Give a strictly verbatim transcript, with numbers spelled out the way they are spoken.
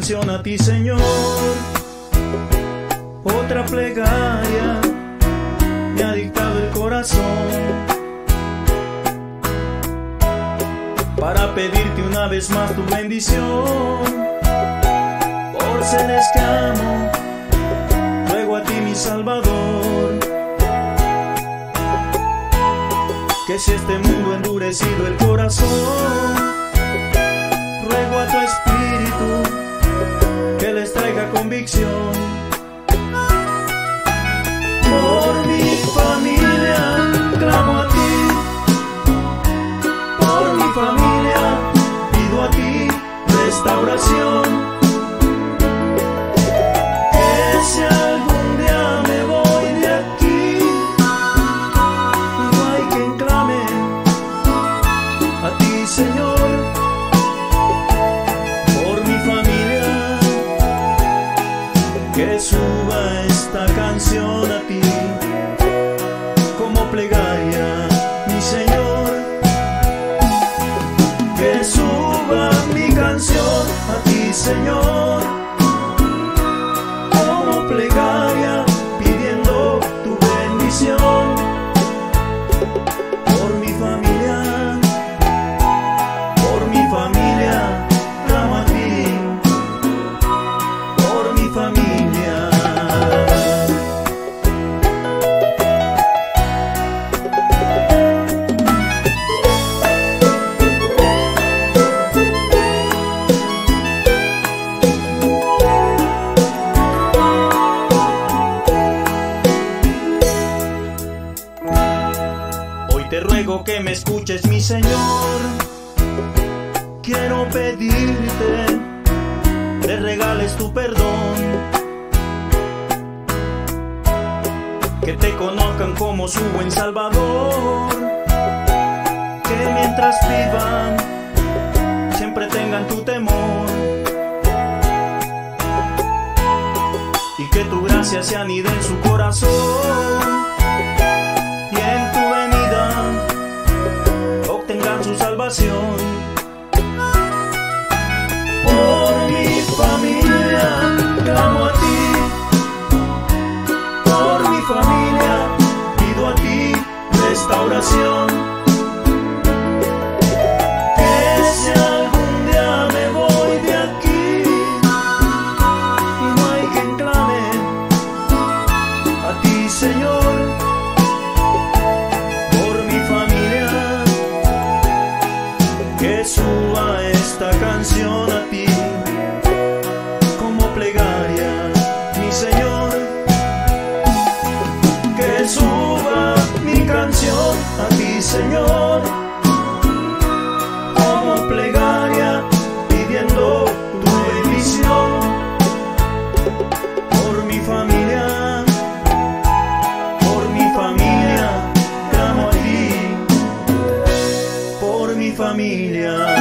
canción a ti, Señor. Otra plegaria me ha dictado el corazón para pedirte una vez más tu bendición. Por seres que amo, ruego a ti, mi Salvador, que si este mundo ha endurecido el corazón, ruego a tu Espíritu que les traiga convicción. Por mi familia clamo a ti, por mi familia pido a ti restauración. Que si algún día me voy de aquí, no hay quien clame a ti, Señor. Por mi familia, que suba esta canción a ti como plegaria, mi Señor. Que suba mi canción a ti, Señor, como plegaria, pidiendo tu bendición. Por mi familia, por mi familia, clamo a ti, por mi familia. Te ruego que me escuches, mi Señor. Quiero pedirte, le regales tu perdón, que te conozcan como su buen Salvador, que mientras vivan siempre tengan tu temor, y que tu gracia se anide en su corazón, y en tu venida obtengan su salvación. Por mi familia clamo a ti, por mi familia pido a ti restauración. Que si algún día me voy de aquí y no hay quien clame a ti, Señor. Que suba esta canción a ti como plegaria, mi Señor. Que suba mi canción a ti, Señor, como plegaria, pidiendo tu bendición. Por mi familia, por mi familia, clamo a ti, por mi familia.